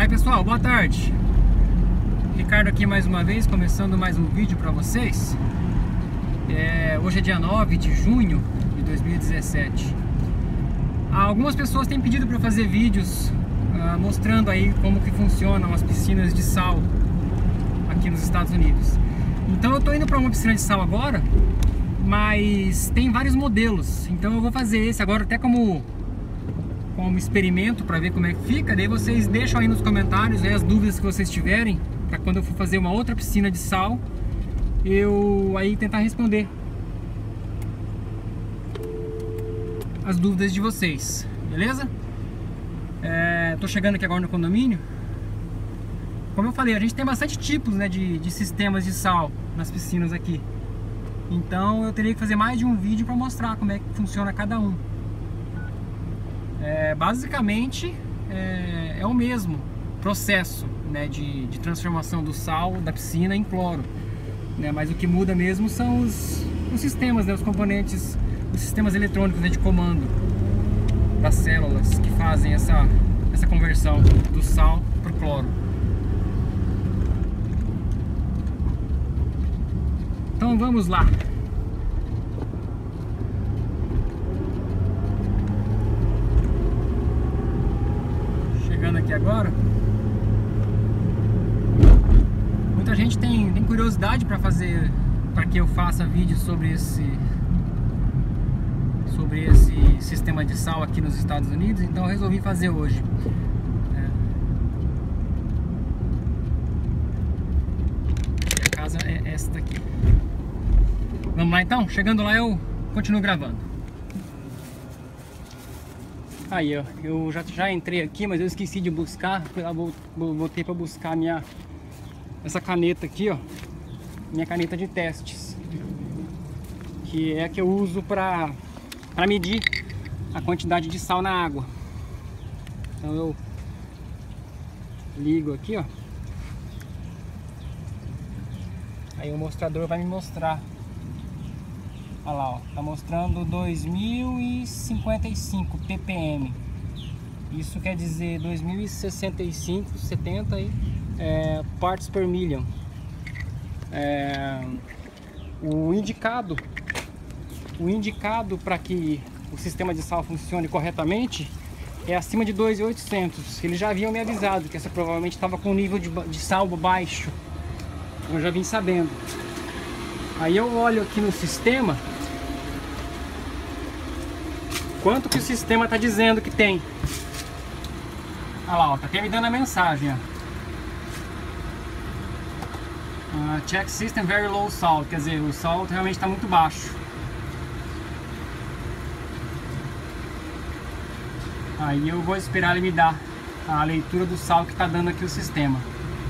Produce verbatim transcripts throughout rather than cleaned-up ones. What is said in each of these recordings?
Aí pessoal, boa tarde. Ricardo aqui mais uma vez, começando mais um vídeo para vocês. é, Hoje é dia nove de junho de dois mil e dezessete. Algumas pessoas têm pedido para eu fazer vídeos uh, mostrando aí como que funcionam as piscinas de sal aqui nos Estados Unidos. Então eu tô indo para uma piscina de sal agora, mas tem vários modelos. Então eu vou fazer esse agora até como como experimento para ver como é que fica. Daí vocês deixam aí nos comentários aí as dúvidas que vocês tiverem, para quando eu for fazer uma outra piscina de sal eu aí tentar responder as dúvidas de vocês, beleza? É, tô chegando aqui agora no condomínio. Como eu falei, a gente tem bastante tipos, né, de, de sistemas de sal nas piscinas aqui. Então eu teria que fazer mais de um vídeo para mostrar como é que funciona cada um. É, basicamente é, é o mesmo processo, né, de, de transformação do sal da piscina em cloro, né, mas o que muda mesmo são os, os sistemas, né, os componentes, os sistemas eletrônicos, né, de comando das células que fazem essa, essa conversão do sal para o cloro. Então vamos lá. Chegando aqui agora. Muita gente tem, tem curiosidade para fazer, para que eu faça vídeo sobre esse sobre esse sistema de sal aqui nos Estados Unidos, então eu resolvi fazer hoje. É. A casa é esta aqui. Vamos lá então? Chegando lá eu continuo gravando. Aí ó, eu já, já entrei aqui, mas eu esqueci de buscar. Fui lá, voltei para buscar minha essa caneta aqui, ó, minha caneta de testes, que é a que eu uso para para medir a quantidade de sal na água. Então eu ligo aqui, ó, aí o mostrador vai me mostrar. Olha lá, ó, tá mostrando dois mil e cinquenta e cinco ppm. Isso quer dizer dois mil e sessenta e cinco, setenta aí, é, parts per million. É, o indicado, o indicado para que o sistema de sal funcione corretamente é acima de dois mil e oitocentos. Eles já haviam me avisado que essa provavelmente estava com nível de, de sal baixo. Eu já vim sabendo. Aí eu olho aqui no sistema quanto que o sistema está dizendo que tem. Olha lá, ó, tá aqui me dando a mensagem, ó. Uh, check system very low salt, quer dizer, o salt realmente está muito baixo. Aí eu vou esperar ele me dar a leitura do sal que está dando aqui o sistema.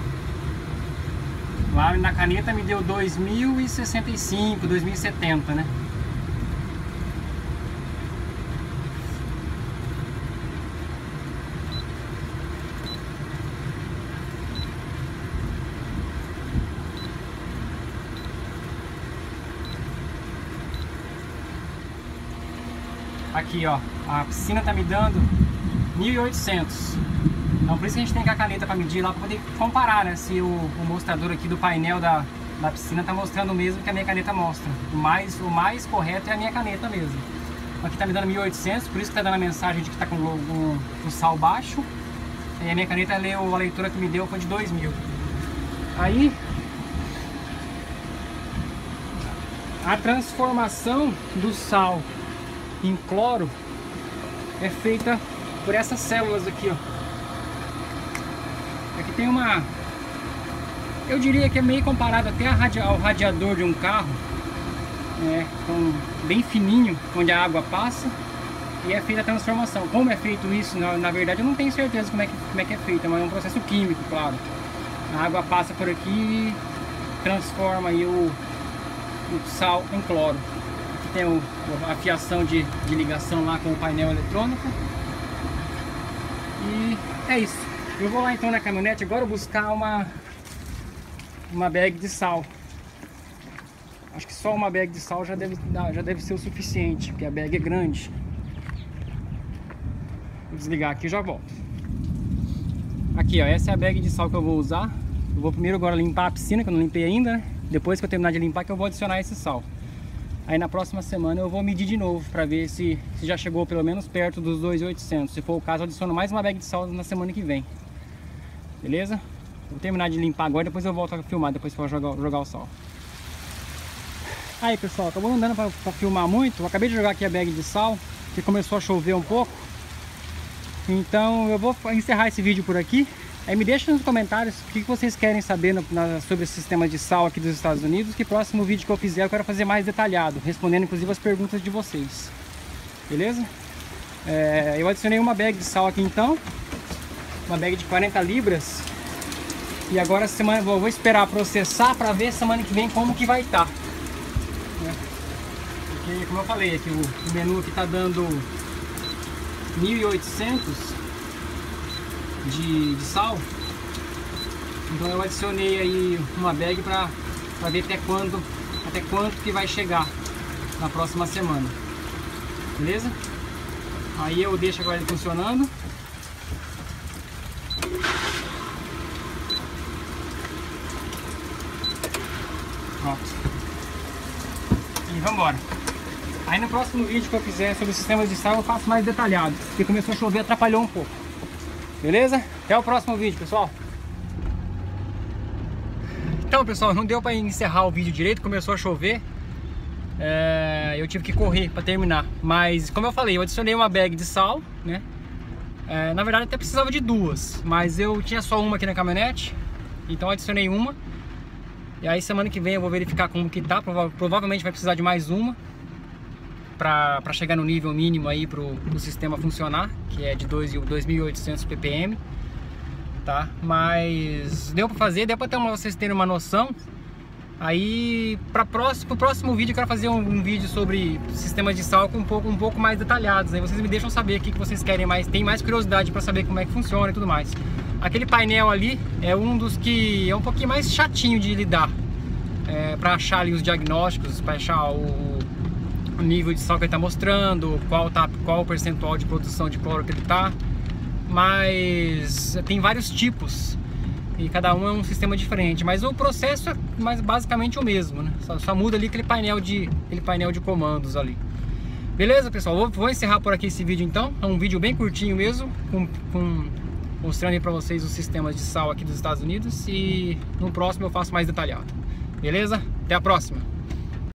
Lá na caneta me deu dois mil e sessenta e cinco, dois mil e setenta, né? Aqui, ó, a piscina tá me dando mil e oitocentos. Então por isso que a gente tem que a caneta para medir lá, para poder comparar, né, se o, o mostrador aqui do painel da, da piscina tá mostrando o mesmo que a minha caneta mostra. O mais, o mais correto é a minha caneta mesmo. Aqui tá me dando mil e oitocentos, por isso que tá dando a mensagem de que tá com o, o sal baixo. E a minha caneta leu, a leitura que me deu foi de dois mil. Aí a transformação do sal em cloro é feita por essas células aqui, ó. Aqui tem uma, eu diria que é meio comparado até ao radiador de um carro, né, com, bem fininho, onde a água passa e é feita a transformação. Como é feito isso, na, na verdade eu não tenho certeza como é, que, como é que é feito, mas é um processo químico, claro. A água passa por aqui e transforma aí o, o sal em cloro. Tem o, a fiação de, de ligação lá com o painel eletrônico. E é isso. Eu vou lá então na caminhonete agora buscar uma uma bag de sal. Acho que só uma bag de sal já deve, já deve ser o suficiente, porque a bag é grande. Vou desligar aqui e já volto. Aqui, ó, essa é a bag de sal que eu vou usar. Eu vou primeiro agora limpar a piscina, que eu não limpei ainda, né? Depois que eu terminar de limpar que eu vou adicionar esse sal. Aí na próxima semana eu vou medir de novo para ver se, se já chegou pelo menos perto dos dois mil e oitocentos. Se for o caso, eu adiciono mais uma bag de sal na semana que vem. Beleza? Vou terminar de limpar agora, depois eu volto a filmar, depois que eu jogar, jogar o sal. Aí pessoal, acabou não dando para filmar muito. Eu acabei de jogar aqui a bag de sal, que começou a chover um pouco. Então eu vou encerrar esse vídeo por aqui. Aí me deixa nos comentários o que vocês querem saber na, na, sobre o sistema de sal aqui dos Estados Unidos. Que próximo vídeo que eu fizer eu quero fazer mais detalhado, respondendo inclusive as perguntas de vocês. Beleza? É, eu adicionei uma bag de sal aqui então, uma bag de quarenta libras. E agora semana, vou, vou esperar processar para ver semana que vem como que vai estar. Tá, né? Porque como eu falei aqui, o, o menu aqui tá dando mil e oitocentos de, de sal. Então eu adicionei aí uma bag para ver até quando, até quanto que vai chegar na próxima semana. Beleza? Aí eu deixo agora ele funcionando. Pronto. E vamos embora. Aí no próximo vídeo que eu fizer sobre o sistema de sal eu faço mais detalhado, porque começou a chover, atrapalhou um pouco. Beleza? Até o próximo vídeo, pessoal. Então, pessoal, não deu para encerrar o vídeo direito, começou a chover. É, eu tive que correr para terminar. Mas, como eu falei, eu adicionei uma bag de sal, né? É, na verdade, até precisava de duas, mas eu tinha só uma aqui na caminhonete, então eu adicionei uma. E aí, semana que vem eu vou verificar como que tá. Prova provavelmente vai precisar de mais uma para chegar no nível mínimo aí pro, pro sistema funcionar, que é de dois mil e oitocentos P P M, tá? Mas deu para fazer, deu para ter uma, vocês terem uma noção. Aí para próximo, pro próximo vídeo eu quero fazer um, um vídeo sobre sistemas de sal com um pouco, um pouco mais detalhados. Aí vocês me deixam saber o que, que vocês querem mais, tem mais curiosidade para saber como é que funciona e tudo mais. Aquele painel ali é um dos que é um pouquinho mais chatinho de lidar, é, para achar ali os diagnósticos, para achar o o nível de sal que ele está mostrando, qual, tá, qual o percentual de produção de cloro que ele está. Mas tem vários tipos e cada um é um sistema diferente, mas o processo é mais, basicamente o mesmo, né? Só, só muda ali aquele painel de, aquele painel de comandos ali. Beleza, pessoal? Vou, vou encerrar por aqui esse vídeo então. É um vídeo bem curtinho mesmo, com, com, mostrando para vocês os sistemas de sal aqui dos Estados Unidos. E no próximo eu faço mais detalhado. Beleza? Até a próxima!